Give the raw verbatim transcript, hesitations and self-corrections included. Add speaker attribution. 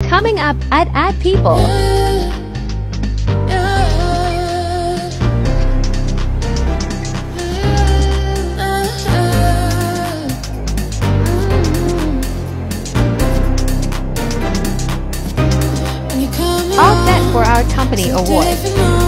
Speaker 1: Coming up at At People. All set for our company award.